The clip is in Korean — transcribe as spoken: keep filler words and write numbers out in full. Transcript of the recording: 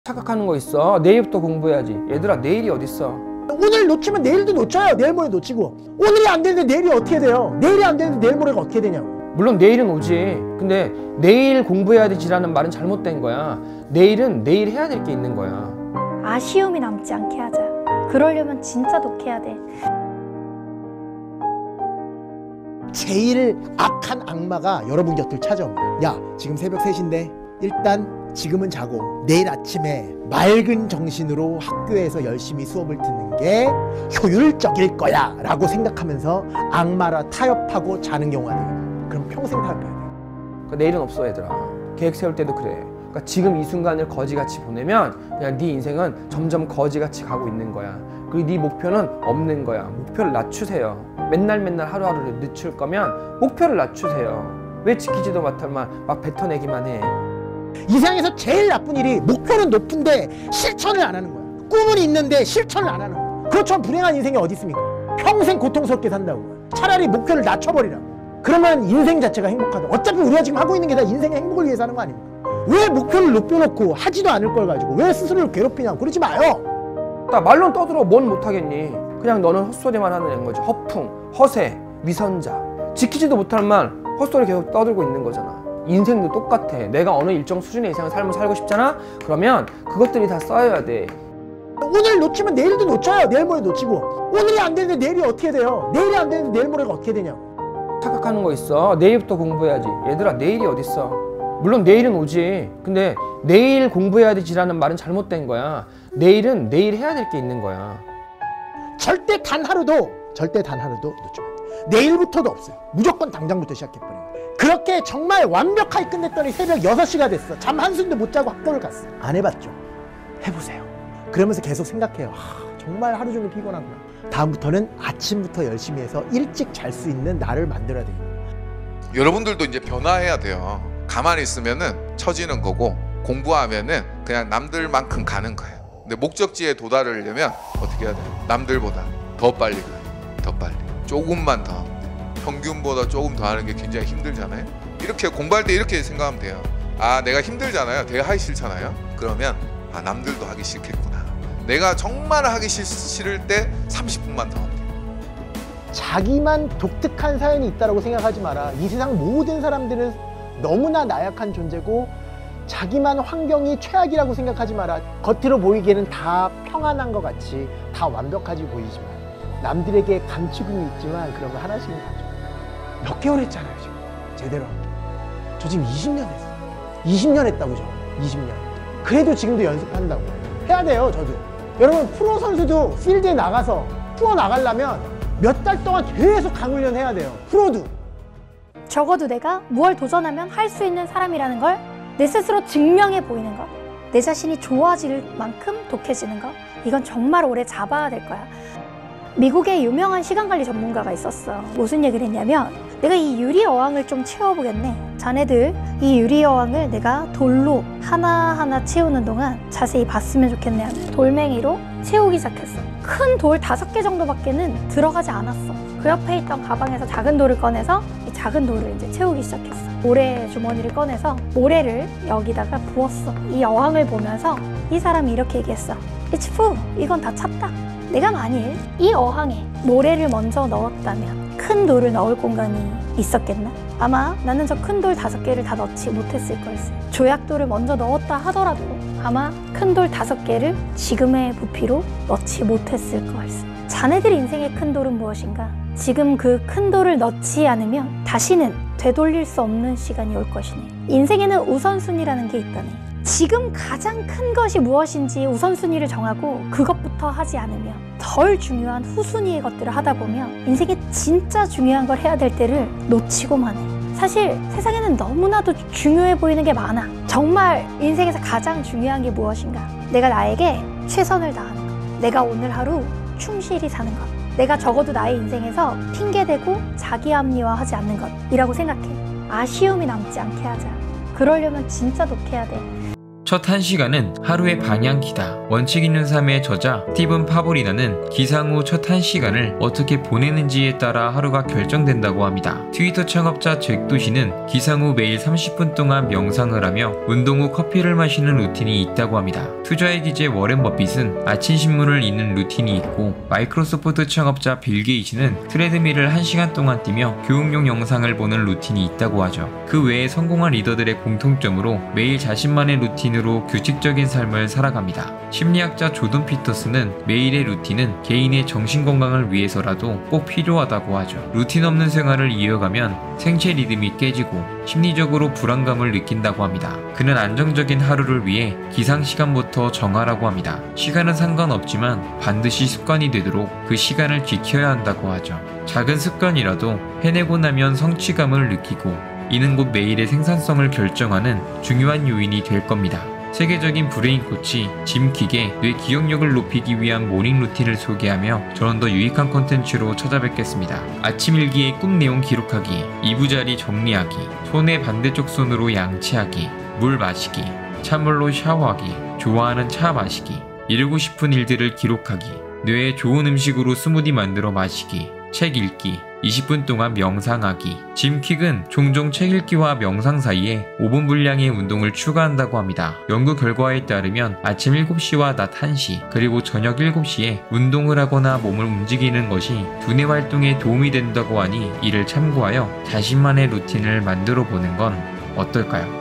착각하는 거 있어. 내일부터 공부해야지. 얘들아, 내일이 어딨어. 오늘 놓치면 내일도 놓쳐요. 내일 모레 놓치고. 오늘이 안 되는데 내일이 어떻게 돼요? 내일이 안 되는데 내일 모레가 어떻게 되냐고. 물론 내일은 오지. 근데 내일 공부해야 되지라는 말은 잘못된 거야. 내일은 내일 해야 될 게 있는 거야. 아쉬움이 남지 않게 하자. 그러려면 진짜 독해야 돼. 제일 악한 악마가 여러분 곁을 찾아옵니다. 야, 지금 새벽 세 시인데 일단 지금은 자고 내일 아침에 맑은 정신으로 학교에서 열심히 수업을 듣는 게 효율적일 거야 라고 생각하면서 악마라 타협하고 자는 경우가 돼요. 그럼 평생 타협해야 돼요. 그러니까 내일은 없어, 얘들아. 계획 세울 때도 그래. 그러니까 지금 이 순간을 거지같이 보내면 그냥 네 인생은 점점 거지같이 가고 있는 거야. 그리고 네 목표는 없는 거야. 목표를 낮추세요. 맨날 맨날 하루하루를 늦출 거면 목표를 낮추세요. 왜 지키지도 못할만 막 뱉어내기만 해. 이 세상에서 제일 나쁜 일이 목표는 높은데 실천을 안 하는 거야. 꿈은 있는데 실천을 안 하는 거야. 그렇지만 불행한 인생이 어디 있습니까? 평생 고통스럽게 산다고. 차라리 목표를 낮춰버리라. 그러면 인생 자체가 행복하다. 어차피 우리가 지금 하고 있는 게 다 인생의 행복을 위해서 하는 거 아닙니까? 왜 목표를 높여놓고 하지도 않을 걸 가지고 왜 스스로를 괴롭히냐고. 그러지 마요. 나 말론 떠들어 뭔 못하겠니. 그냥 너는 헛소리만 하는 거지. 허풍, 허세, 위선자. 지키지도 못할 말 헛소리 계속 떠들고 있는 거잖아. 인생도 똑같아. 내가 어느 일정 수준의 이상의 삶을 살고 싶잖아? 그러면 그것들이 다 쌓여야 돼. 오늘 놓치면 내일도 놓쳐요. 내일 모레 놓치고. 오늘이 안 되는데 내일이 어떻게 돼요? 내일이 안 되는데 내일 모레가 어떻게 되냐고. 착각하는 거 있어. 내일부터 공부해야지. 얘들아, 내일이 어딨어. 물론 내일은 오지. 근데 내일 공부해야 되지라는 말은 잘못된 거야. 내일은 내일 해야 될 게 있는 거야. 절대 단 하루도 절대 단 하루도 놓치면 안 돼. 내일부터도 없어요. 무조건 당장부터 시작해버린 거예요. 그렇게 정말 완벽하게 끝냈더니 새벽 여섯 시가 됐어. 잠 한숨도 못 자고 학교를 갔어. 안 해봤죠? 해보세요. 그러면서 계속 생각해요. 하, 정말 하루 종일 피곤하구나. 다음부터는 아침부터 열심히 해서 일찍 잘 수 있는 나를 만들어야 되겠다. 여러분들도 이제 변화해야 돼요. 가만히 있으면은 처지는 거고, 공부하면은 그냥 남들만큼 가는 거예요. 근데 목적지에 도달하려면 어떻게 해야 돼요? 남들보다 더 빨리 가요. 더 빨리. 조금만 더. 평균보다 조금 더 하는 게 굉장히 힘들잖아요. 이렇게 공부할 때 이렇게 생각하면 돼요. 아, 내가 힘들잖아요. 내가 하기 싫잖아요. 그러면 아, 남들도 하기 싫겠구나. 내가 정말 하기 싫, 싫을 때 삼십 분만 더 하면 돼요. 자기만 독특한 사연이 있다고 생각하지 마라. 이 세상 모든 사람들은 너무나 나약한 존재고 자기만 환경이 최악이라고 생각하지 마라. 겉으로 보이기에는 다 평안한 것 같이 다 완벽하지 보이지만 남들에게 감추금이 있지만 그런 거 하나씩은 가져. 몇 개월 했잖아요 지금 제대로. 저 지금 이십 년 했어요. 이십 년 했다고. 저 이십 년. 그래도 지금도 연습한다고. 해야 돼요. 저도. 여러분, 프로 선수도 필드에 나가서 프로 나가려면 몇 달 동안 계속 강훈련 해야 돼요. 프로도. 적어도 내가 무얼 도전하면 할 수 있는 사람이라는 걸 내 스스로 증명해 보이는 것. 내 자신이 좋아질 만큼 독해지는 것. 이건 정말 오래 잡아야 될 거야. 미국의 유명한 시간관리 전문가가 있었어. 무슨 얘기를 했냐면, 내가 이 유리 어항을 좀 채워보겠네. 자네들 이 유리 어항을 내가 돌로 하나하나 채우는 동안 자세히 봤으면 좋겠네 하며 돌멩이로 채우기 시작했어. 큰 돌 다섯 개 정도밖에는 들어가지 않았어. 그 옆에 있던 가방에서 작은 돌을 꺼내서 이 작은 돌을 이제 채우기 시작했어. 모래 주머니를 꺼내서 모래를 여기다가 부었어. 이 어항을 보면서 이 사람이 이렇게 얘기했어. It's full. 이건 다 찼다. 내가 만일 이 어항에 모래를 먼저 넣었다면 큰 돌을 넣을 공간이 있었겠나? 아마 나는 저 큰 돌 다섯 개를 다 넣지 못했을 걸세. 조약돌을 먼저 넣었다 하더라도 아마 큰 돌 다섯 개를 지금의 부피로 넣지 못했을 걸세. 자네들 인생의 큰 돌은 무엇인가? 지금 그 큰 돌을 넣지 않으면 다시는 되돌릴 수 없는 시간이 올 것이네. 인생에는 우선순위라는 게 있다네. 지금 가장 큰 것이 무엇인지 우선순위를 정하고 그것부터 하지 않으면 덜 중요한 후순위의 것들을 하다 보면 인생에 진짜 중요한 걸 해야 될 때를 놓치고만 해. 사실 세상에는 너무나도 중요해 보이는 게 많아. 정말 인생에서 가장 중요한 게 무엇인가? 내가 나에게 최선을 다하는 것. 내가 오늘 하루 충실히 사는 것. 내가 적어도 나의 인생에서 핑계대고 자기 합리화하지 않는 것이라고 생각해. 아쉬움이 남지 않게 하자. 그러려면 진짜 독해야 돼. 첫 한 시간은 하루의 방향키다. 원칙 있는 삶의 저자 스티븐 파브리나는 기상 후 첫 한 시간을 어떻게 보내는지에 따라 하루가 결정된다고 합니다. 트위터 창업자 잭 도시는 기상 후 매일 삼십 분 동안 명상을 하며 운동 후 커피를 마시는 루틴이 있다고 합니다. 투자의 기재 워렌 버핏은 아침 신문을 읽는 루틴이 있고, 마이크로소프트 창업자 빌 게이츠는 트레드밀을 한 시간 동안 뛰며 교육용 영상을 보는 루틴이 있다고 하죠. 그 외에 성공한 리더들의 공통점으로 매일 자신만의 루틴으로 규칙적인 삶을 살아갑니다. 심리학자 조던 피터스는 매일의 루틴은 개인의 정신건강을 위해서라도 꼭 필요하다고 하죠. 루틴 없는 생활을 이어가면 생체 리듬이 깨지고 심리적으로 불안감을 느낀다고 합니다. 그는 안정적인 하루를 위해 기상시간부터 정하라고 합니다. 시간은 상관없지만 반드시 습관이 되도록 그 시간을 지켜야 한다고 하죠. 작은 습관이라도 해내고 나면 성취감을 느끼고, 이는 곧 매일의 생산성을 결정하는 중요한 요인이 될 겁니다. 세계적인 브레인 코치 짐 킥의 뇌 기억력을 높이기 위한 모닝 루틴을 소개하며 저는 더 유익한 콘텐츠로 찾아뵙겠습니다. 아침 일기의 꿈 내용 기록하기, 이부자리 정리하기, 손의 반대쪽 손으로 양치하기, 물 마시기, 찬물로 샤워하기, 좋아하는 차 마시기, 이루고 싶은 일들을 기록하기, 뇌에 좋은 음식으로 스무디 만들어 마시기, 책 읽기, 이십 분 동안 명상하기. 짐 킥은 종종 책 읽기와 명상 사이에 오 분 분량의 운동을 추가한다고 합니다. 연구 결과에 따르면 아침 일곱 시와 낮 한 시, 그리고 저녁 일곱 시에 운동을 하거나 몸을 움직이는 것이 두뇌 활동에 도움이 된다고 하니, 이를 참고하여 자신만의 루틴을 만들어 보는 건 어떨까요?